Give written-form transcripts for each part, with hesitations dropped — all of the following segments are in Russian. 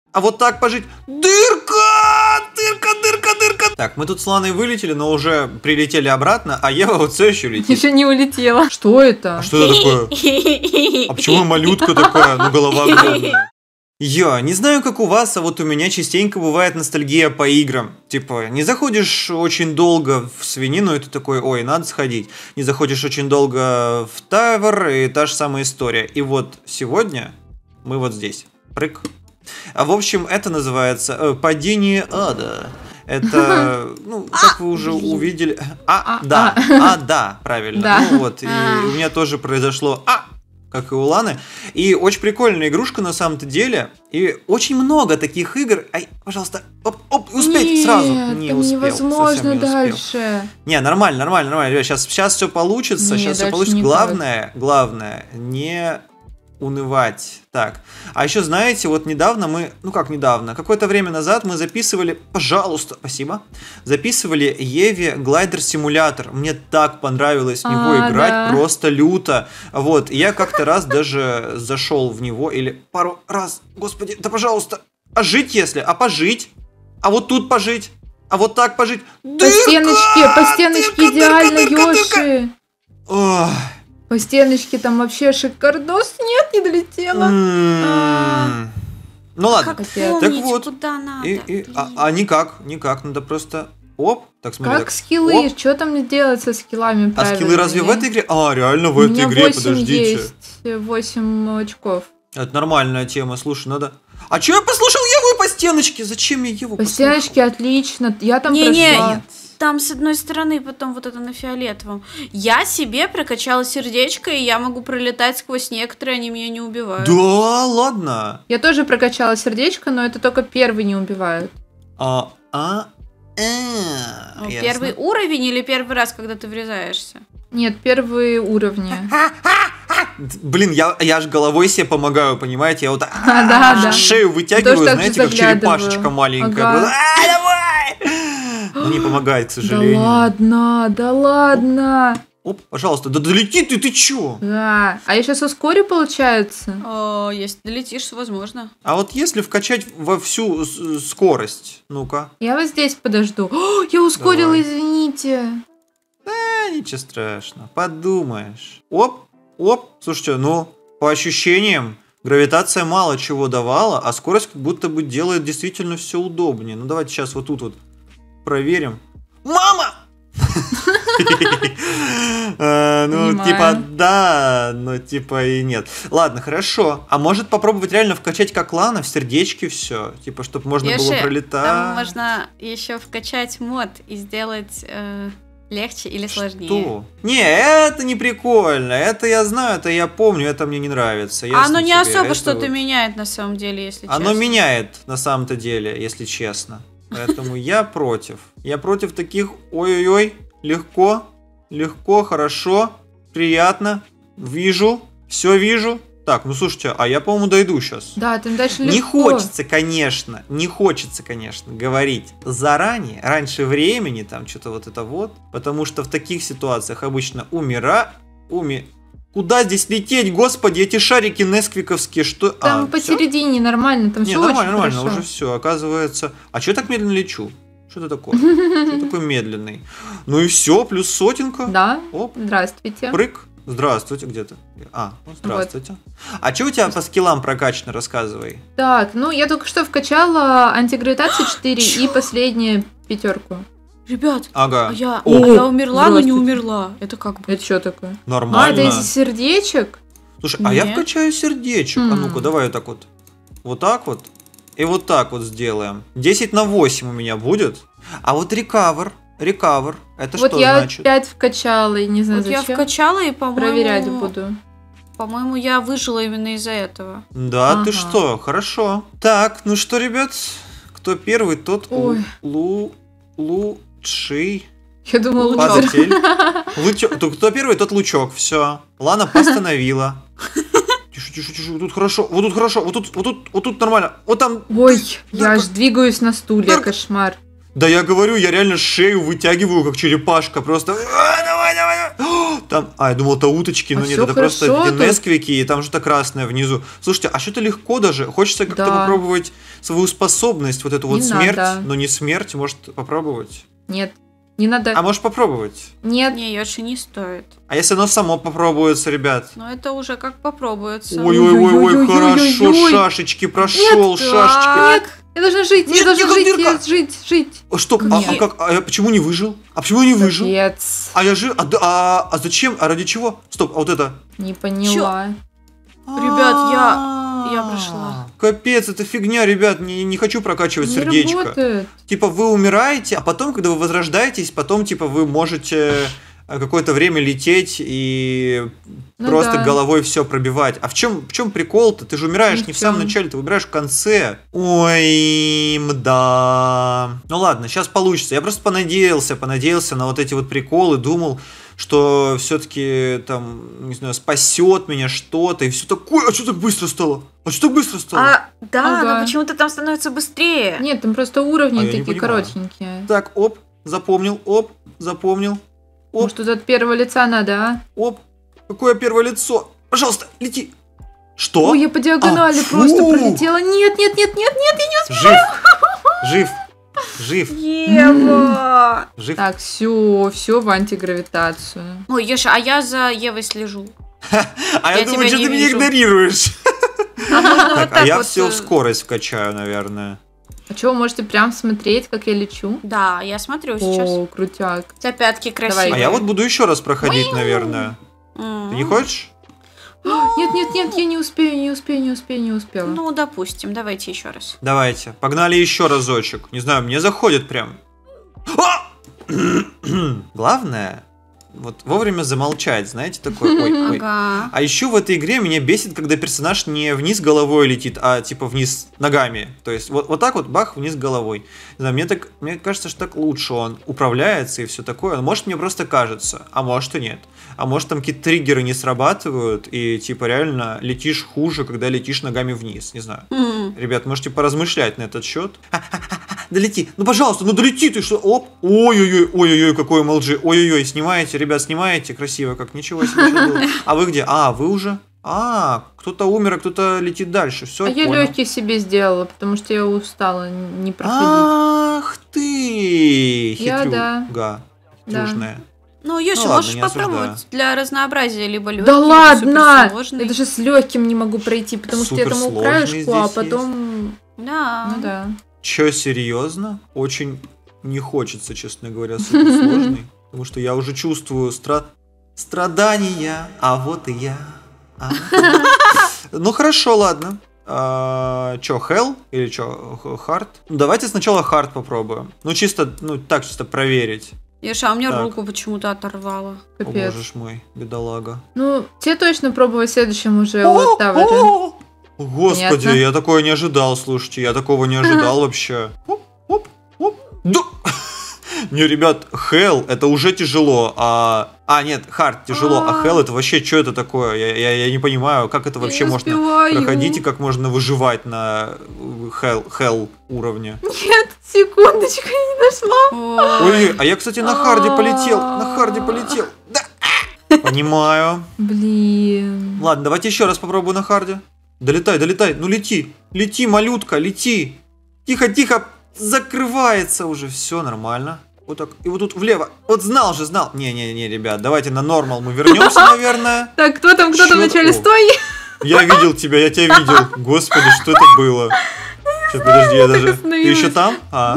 А вот так пожить. Дырка! Дырка, дырка, дырка. Так, мы тут с Ланой вылетели, но уже прилетели обратно, а Ева вот все еще летит. Еще не улетела. Что это? А что это такое? А почему малютка такая? Ну, голова огромная. Я не знаю, как у вас, а вот у меня частенько бывает ностальгия по играм. Типа, не заходишь очень долго в свинину, и ты такой, ой, надо сходить. Не заходишь очень долго в Тавер, и та же самая история. И вот сегодня мы вот здесь. Прыг. А в общем, это называется «Падение ада». Это, ну, как вы уже увидели... Да, правильно. Да. Ну вот, и у меня тоже произошло как и у Ланы. И очень прикольная игрушка на самом-то деле. И очень много таких игр. Ай, пожалуйста, оп, успеть сразу. Не там успел, невозможно совсем не успел. дальше. Не, нормально. Сейчас все получится. Не, Сейчас все дальше получится. не Главное, не унывать. Так, а еще знаете, вот недавно мы, ну как недавно, какое-то время назад мы записывали, пожалуйста, спасибо, записывали Еве глайдер-симулятор. Мне так понравилось в него играть, да. просто люто. Вот, и я как-то раз даже зашел в него, или пару раз, господи, да пожалуйста, а жить если, а пожить, а вот тут пожить, а вот так пожить. По стеночке идеально, Ёши. Ох. По стеночке там вообще шикардос. Нет, не долетела. Ну ладно. Как Так помнить, вот. куда надо? Никак, надо просто... Оп, так смотри. Как скиллы? Что там мне делать со скиллами А правильно? скиллы разве в этой игре? А, реально в этой игре, 8 подождите. есть, 8 очков. Это нормальная тема, слушай, надо... А чё я послушал Еву по стеночке? Зачем я Еву По послушал? стеночке отлично. Я там Не-не, прошла. там с одной стороны, потом вот это на фиолетовом. Я себе прокачала сердечко, и я могу пролетать сквозь некоторые, они меня не убивают. Да, ладно. Я тоже прокачала сердечко, но это только первый не убивают. Первый уровень или первый раз, когда ты врезаешься? Нет, первые уровни. Блин, я ж головой себе помогаю, понимаете? Я вот да. шею вытягиваю, Тоже так же знаете, как заглядываю. черепашечка маленькая. Ага. Просто, давай! Но не помогает, к Да сожалению. ладно. Оп, пожалуйста, да долети ты чё? Да. А я сейчас ускорю, получается? Если долетишь, возможно. А вот если вкачать во всю скорость, ну-ка. Я вот здесь подожду. О, я ускорила, Давай. извините. Ничего страшного, подумаешь. Оп. Слушайте, ну, по ощущениям, гравитация мало чего давала, а скорость как будто бы делает действительно все удобнее. Ну, давайте сейчас вот тут вот проверим. Мама! Ну, типа, да, но типа и нет. Ладно, хорошо. А может попробовать реально вкачать как Лана в сердечке все? Типа, чтобы можно было пролетать. Там можно еще вкачать мод и сделать... легче или сложнее? Что? Не, это не прикольно. Это я знаю, это я помню, это мне не нравится. Оно не особо что-то меняет на самом деле, если честно. Оно меняет на самом-то деле, если честно. Поэтому я против. Я против таких ой-ой-ой, легко, хорошо, приятно, вижу, все вижу. Так, ну слушайте, а я, по-моему, дойду сейчас. Да, там дальше легко. Не хочется, конечно, говорить заранее, раньше времени, там что-то вот это вот, потому что в таких ситуациях обычно Куда здесь лететь, господи, эти шарики несквиковские, что... Там посередине нормально, там все очень нормально, хорошо. уже все, оказывается... А что я так медленно лечу? Что это такое? Что такой медленный? Ну и все, плюс сотенка. Да, Оп. Здравствуйте. Прыг. Здравствуйте, где ты? Здравствуйте. Вот. А что у тебя по скиллам прокачано, рассказывай. Так, ну я только что вкачала антигравитацию 4 и последнюю 5. Ребят, ага. я умерла, но не умерла. Это как бы? Это что такое? Нормально. Это из сердечек? Слушай, а я вкачаю сердечек. А ну-ка, давай вот так вот. Вот так вот. И вот так вот сделаем. 10 на 8 у меня будет. А вот рекавер. Это вот что я значит? 5 вкачала, и не знаю вот зачем. Я вкачала, и, по-моему... Проверять буду. По-моему, я выжила именно из-за этого. Да, ты что? Хорошо. Так, ну что, ребят? Кто первый, тот лучший. Я думала, лучок. Кто первый, тот лучок. Все. Лана постановила. Тише. Вот тут хорошо. Вот тут нормально. Вот там. Ой, я аж двигаюсь на стуле, кошмар. Да я говорю, я реально шею вытягиваю, как черепашка. Просто. Давай. Там, я думал, это уточки, но нет, всё это просто хорошо тут. несквики, и там что-то красное внизу. Слушайте, а что-то легко даже. Хочется как-то Да. попробовать свою способность, вот эту вот Не смерть, надо. но не смерть, может попробовать. Нет, не надо. А может попробовать? Нет. Не, Йоши, не стоит. А если оно само попробуется, ребят? Но это уже как попробуется. Ой-ой-ой, хорошо, Ой-ой-ой-ой-ой. шашечки прошел, Нет, шашечки. Нет, я должна жить, Нет, я должна нет, жить, дырка. жить. Что? Нет. А я почему не выжил? А почему я не выжил? Капец. А я жив? А зачем? А ради чего? Стоп, а вот это? Не поняла. Ребят, я прошла. Капец, это фигня, ребят, не хочу прокачивать Не сердечко. работает. Типа вы умираете, а потом, когда вы возрождаетесь, потом типа вы можете какое-то время лететь и Ну просто да. головой все пробивать. А в чем прикол-то? Ты же умираешь не в самом Ничем. начале, ты умираешь в конце. Ой, мда. Ну ладно, сейчас получится. Я просто понадеялся на вот эти вот приколы, думал, что все-таки там, не знаю, спасет меня что-то и все такое. А что так быстро стало? Да, Ага. но почему-то там становится быстрее. Нет, там просто уровни А я не такие понимаю. коротенькие. Так, оп, запомнил, оп, Может, тут от первого лица надо, а? оп. Какое первое лицо? Пожалуйста, лети. Что? Ой, я по диагонали фу! просто пролетела. Нет, я не успела. Жив. Ева! Жив. Так, все в антигравитацию. Ой, Йоша, а я за Евой слежу. А я я думаю, тебя что не ты меня вижу. игнорируешь. А можно вот Так, а так я вот, все в скорость вкачаю, наверное. А что, вы можете прям смотреть, как я лечу? Да, я смотрю сейчас. О, крутяк. У тебя пятки красивые. А я вот буду еще раз проходить, наверное. Ты не хочешь? Нет, я не успела. Ну, допустим, давайте еще раз. Давайте, погнали еще разочек. Не знаю, мне заходит прям. А! Главное, вот вовремя замолчать, знаете, такой, ой. Ага. А еще в этой игре меня бесит, когда персонаж не вниз головой летит, а типа вниз ногами. То есть вот так вот, бах, вниз головой. Не знаю, мне кажется, что так лучше он управляется и все такое. Может, мне просто кажется, а может и нет. А может, там какие-то триггеры не срабатывают, и типа реально летишь хуже, когда летишь ногами вниз. Не знаю. Ребят, можете поразмышлять на этот счет. Долети, ну пожалуйста, ну долети ты, что? Оп, ой-ой-ой, какой MLG, ой-ой-ой, снимаете, ребят, снимаете, красиво, как ничего себе что было. А вы где? А, вы уже? Кто-то умер, а кто-то летит дальше, все, А я понял. легкий себе сделала, потому что я устала не проходить. Ах ты, Я, да. хитрюга, Да. южная. Ну, Йоша, ладно, можешь не попробовать осуждаю. для разнообразия либо легкий, Да либо ладно! суперсложный. Я даже с легким не могу пройти, потому что я там Суперсложный украшку, а здесь потом... Да. Ну да. Че, серьезно? Очень не хочется, честно говоря, суперсложный. Потому что я уже чувствую страдания, а вот и я. Ну хорошо, ладно. Че, Hell или че, Hard? Ну давайте сначала Hard попробуем. Ну чисто проверить. Йоша, а у меня Так. руку почему-то оторвало. О Капец. боже ж мой, бедолага. Ну, тебе точно пробовать в следующем уже вот Тавере. Господи, Понятно. я такое не ожидал, слушайте, я такого не ожидал вообще. Да. Не, ребят, Hell это уже тяжело, нет, Hard тяжело, а Hell это вообще, что это такое? Я не понимаю, как это вообще не можно успеваю. проходить и как можно выживать на Hell уровне. Нет, секундочку, я не дошла. Ой, а я, кстати, на Харде полетел. Да. Понимаю. Блин. Ладно, давайте еще раз попробую на Харде. Долетай, ну лети, малютка, лети. Тихо, закрывается уже, все нормально. Вот так, и вот тут влево. Вот знал. Не, ребят, давайте на нормал мы вернемся, наверное. Так, кто там вначале? О. Стой! Я видел тебя, я тебя видел. Господи, что это было? Сейчас, подожди, я даже... Ты остановилась. еще там?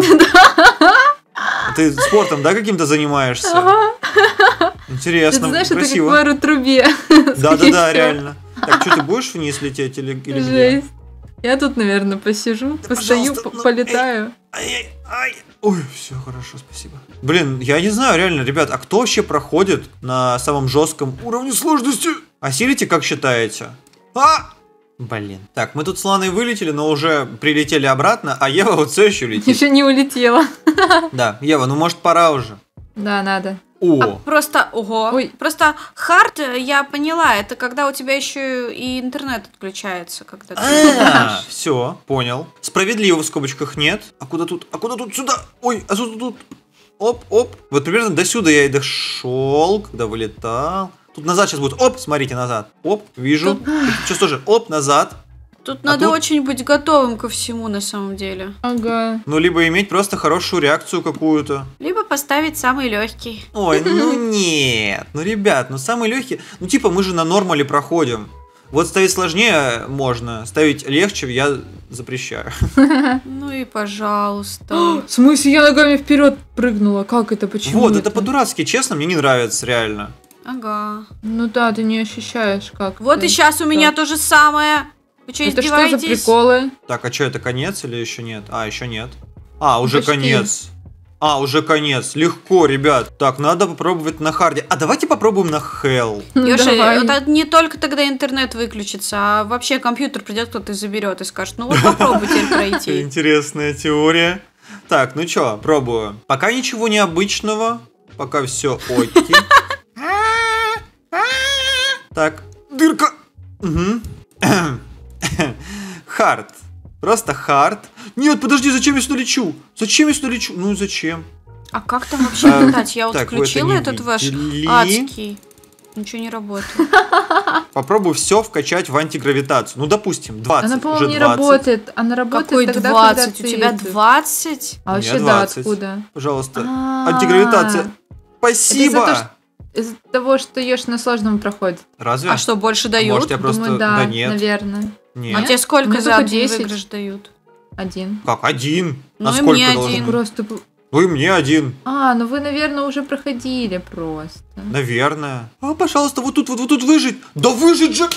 Ты спортом, да, каким-то занимаешься? Ага. Интересно, Ты знаешь, это как красиво. в аэротрубе. Да, реально. Так, что, ты будешь вниз лететь или где? Жесть. Я тут, наверное, посижу, постою, пожалуйста, ну, полетаю. Ай. Ой, все хорошо, спасибо. Блин, я не знаю, реально, ребят, а кто вообще проходит на самом жестком уровне сложности? Осилите, как считаете? Блин. Так, мы тут с Ланой вылетели, но уже прилетели обратно, а Ева вот все еще летит. Еще не улетела. Да, Ева, ну может пора уже. Да, надо. О, Просто, ого. Ой. Просто хард, я поняла, это когда у тебя еще и интернет отключается, когда ты все, понял. Справедливо в скобочках нет. А куда тут? Сюда. Ой, а тут. оп, оп. Вот примерно до сюда я и дошел, когда вылетал. Тут назад сейчас будет. Оп, смотрите, назад. Оп, вижу. Сейчас тоже. Оп, назад. Тут надо очень быть готовым ко всему на самом деле. Ага. Ну, либо иметь просто хорошую реакцию какую-то. Либо поставить самый легкий. Ой, ну нет. Ну, ребят, ну самый легкий. Ну, типа, мы же на нормале проходим. Вот ставить сложнее можно, ставить легче я запрещаю. Ну и пожалуйста. В смысле, я ногами вперед прыгнула? Как это? Почему? Вот, это по-дурацки, честно, мне не нравится, реально. Ага. Ну да, ты не ощущаешь, как. Вот это. и сейчас у меня Да. то же самое. Вы что, Это что издеваетесь? за приколы? Так, а что, это конец или еще нет? А, еще нет. А, уже Почти. конец. А, уже конец. Легко, ребят. Так, надо попробовать на харде. А давайте попробуем на hell. Ёша, Давай. это не только тогда интернет выключится, а вообще компьютер придет, кто-то и заберет и скажет, ну вот попробуй теперь пройти. Интересная теория. Так, ну чё, пробую. Пока ничего необычного. Пока все окей. Так, дырка. Хард. Просто хард. Нет, подожди, зачем я сюда лечу? Зачем я сюда лечу? Ну зачем? А как там вообще летать? Я вот так, вы это включила не этот ваш видели? адский. Ничего не работает. Попробую все вкачать в антигравитацию. Ну, допустим, 20. Она, уже по-моему, не 20. работает. Она работает Какой тогда, 20? когда У тебя ты... 20? А вообще, У меня да, 20. откуда? Пожалуйста. А-а-а. Антигравитация. Спасибо. Это из-за того, что- Из-за того, что Ёж на сложном проходит. Разве? А что, больше дают? Может, я просто... Думаю, да, нет. наверное. Нет. А тебе сколько Мне за только один 10. выигрыш дают? Один. Как, один? Ну, А и сколько мне должно один. быть? Просто... Ну и мне один. А, ну вы, наверное, уже проходили просто. Наверное. А, пожалуйста, вот тут выжить. Да выжить же!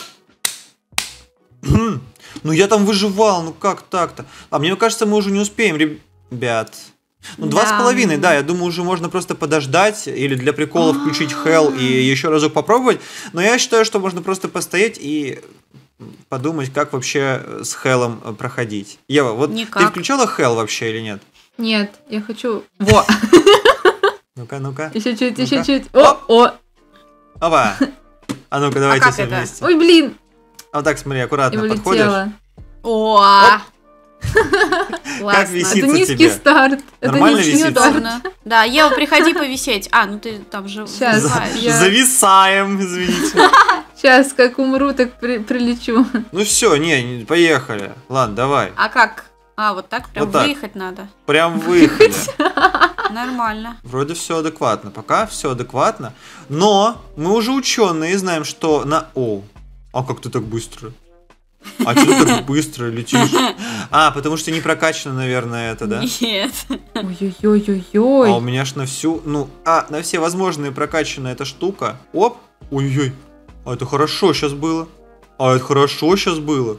Ну я там выживал, ну как так-то? А мне кажется, мы уже не успеем, ребят. Ну, 2,5, да, я думаю, уже можно просто подождать или для прикола включить Hell и еще разок попробовать. Но я считаю, что можно просто постоять и подумать, как вообще с Hell'ом проходить. Ева, вот ты Никак. включала Hell вообще или нет? Нет, я хочу... Во! Ну-ка, ну-ка. Еще чуть, еще Ну-ка. чуть. О! Опа! А ну-ка, давайте как все это? вместе. Ой, блин! А вот так, смотри, И аккуратно подходишь. улетела. О! Как висит? Это Садится низкий тебе. старт. Это Нормально низкий висит? старт. Неудобно. Да, Ева, приходи повисеть. А, ну ты там же Щас. вызываешь. Я- Зависаем, извините. Сейчас, как умру, так прилечу. Ну все, не, поехали. Ладно, давай. А как? А, вот так прям Вот так. выехать надо. Прям выехали. Нормально. Вроде все адекватно. Пока все адекватно. Но мы уже ученые и знаем, что на... О, а как ты так быстро? А что ты так быстро летишь? А, потому что не прокачано, наверное, это, да? Нет. А у Ой-ой-ой-ой. меня ж на всю... Ну, на все возможные прокачана эта штука. Оп. Ой-ой. А это хорошо сейчас было. А это хорошо сейчас было.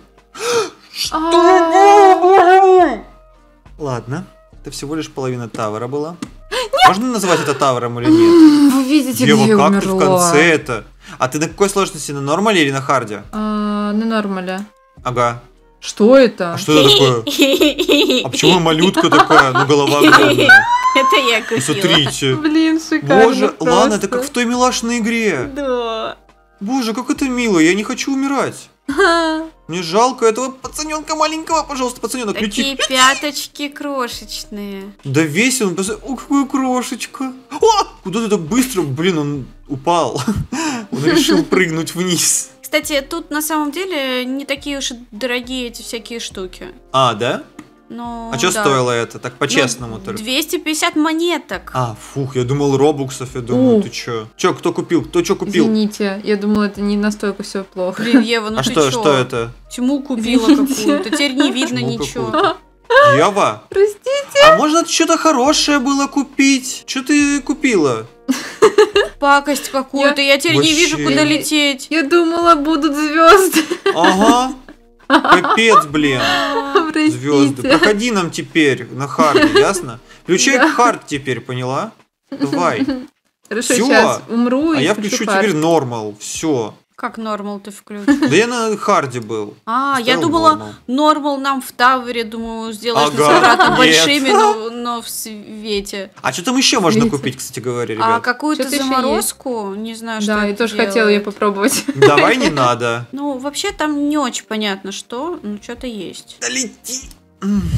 Ладно. Это всего лишь половина тавра была. Можно назвать это тавром или нет? Вы видите, Ева, где я как ты в умерла? конце это? А ты на какой сложности? На нормале или на харде? На нормале. Ага. Что это? А что это такое? А почему малютка такая, ну голова огромная? Это я Ну, купила. смотрите. Блин, шикарно. Боже, ладно, это просто. как в той милашной игре. Да. Боже, как это мило, я не хочу умирать. Мне жалко этого пацаненка маленького, пожалуйста, пацаненок, лети. Такие пяточки крошечные. Да весь он, о, какая крошечка. О, куда ты так быстро, блин, он упал. Он решил прыгнуть вниз. Кстати, тут на самом деле не такие уж и дорогие эти всякие штуки. А, да? Ну, А что да. стоило это? Так Ну, по-честному только. 250 монеток. А, фух, я думал робуксов, я думаю, О. ты чё? Чё, кто купил? Кто чё купил? Извините, я думала, это не настолько все плохо. Блин, Ева, ну А ты что, чё? что это? Тьму купила Извините. какую-то. Теперь не видно Тьму ничего. какую-то. Ева, Простите. а можно что-то хорошее было купить? Что ты купила? Пакость какую-то. Я теперь не вижу, Вообще. куда лететь. Я думала, будут звезды. Ага. Капец, блин. Звезды. Простите. Проходи нам теперь на харде, ясно? Включай Да. хард теперь, поняла? Давай. Хорошо, Всё. сейчас умру А и я включу включу хард. теперь нормал. Все. Как нормал ты включишь? Да я на харде был. А, я Ставил думала, normal. нормал нам в Тавре, думаю, сделаешь Ага, нас обратно нет. большими, но в свете. А что там еще можно Видите? купить, кстати говоря, А ребят? какую-то Что-то ещё заморозку, не знаю, что Да, я это тоже хотела ее делает. попробовать. Давай не надо. Ну, вообще там не очень понятно, что, но что-то есть. Да лети.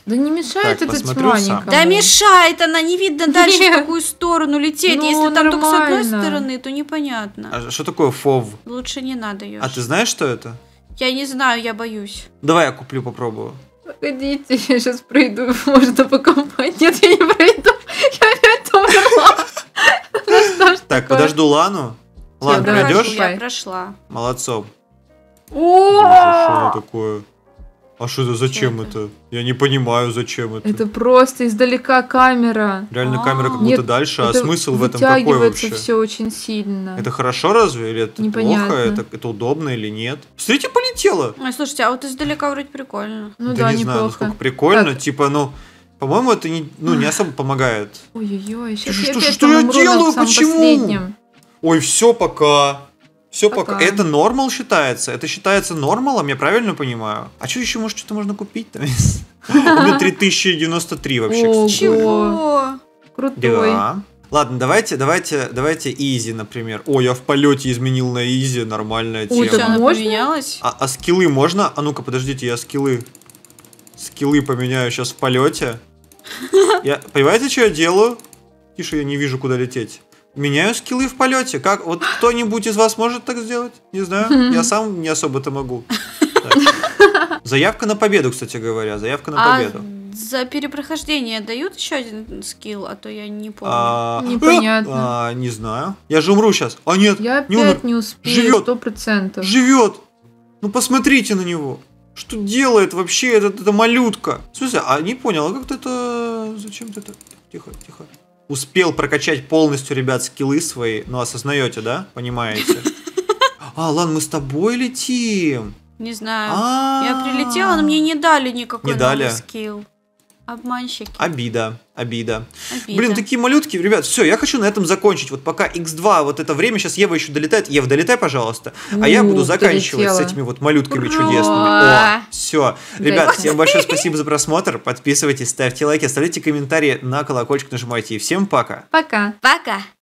Да не мешает Так, эта посмотрю тьма сам. никому. Да мешает, она не видно дальше, в Нет. какую сторону лететь. Ну, Если там только с одной нормально. стороны, то непонятно. А что такое фов? Лучше не надо ее. А ты знаешь, что это? Я не знаю, я боюсь. Давай я куплю, попробую. Погодите, я сейчас пройду, можно покопать. Нет, я не пройду. Я опять умерла. Ну что ж Так, такое? подожду Лану. Лан, давай, пройдешь? шукай. Я прошла. Молодцом. О! Что это такое? А что это? Зачем это? это? Я не понимаю, зачем это. Это просто издалека камера. Реально камера как Нет, будто дальше, а это смысл в этом какой вытягивается вообще? все очень сильно. Это хорошо разве? Или это Непонятно. плохо? Это удобно или нет? Смотрите, полетело! Ой, слушайте, а вот издалека вроде прикольно. Ну да да, не знаю, неплохо. насколько прикольно. Так. Типа, по-моему, это не особо помогает. Ой-ой-ой, сейчас Что- я что- опять что я там умру делаю? на самом Почему? последнем. Ой, все пока. Все пока. Пока. Это нормал считается? Это считается нормалом, я правильно понимаю? А что еще, может, что-то можно купить там? У меня 3093 вообще, Ого. кстати говоря. Чего? Крутой. Да. Ладно, давайте изи, например. О, я в полете изменил на изи, нормальная Ой, Что, так тема. она можно? поменялась? А скиллы можно? А ну-ка, подождите, я скиллы поменяю сейчас в полете. Понимаете, что я делаю? Тише, я не вижу, куда лететь. Меняю скиллы в полете. Как? Вот кто-нибудь из вас может так сделать? Не знаю. Я сам не особо-то могу. Так. Заявка на победу, кстати говоря. Заявка на А победу. за перепрохождение дают еще один скилл, а то я не помню. Непонятно. Не знаю. Я же умру сейчас. А нет, Я не умер. опять не успею, Живет. 100%. Живет. Ну посмотрите на него. Что делает вообще эта малютка? В смысле, не понял, а как-то это... Зачем ты это... Тихо. Успел прокачать полностью, ребят, скиллы свои. Ну, осознаете, да? Понимаете? Ладно, мы с тобой летим. Не знаю. Я прилетела, но мне не дали никакой Не дали? новый скилл. Обманщики. Обида. Обида. Блин, такие малютки, ребят, все, я хочу на этом закончить. Вот пока X2, вот это время, сейчас Ева еще долетает. Ева, долетай, пожалуйста. А я буду заканчивать с долетела. этими вот малютками Ура! чудесными. Все. Ребят, Да. всем большое спасибо за просмотр. Подписывайтесь, ставьте лайки, оставляйте комментарии, на колокольчик нажимайте. И всем пока. Пока. Пока.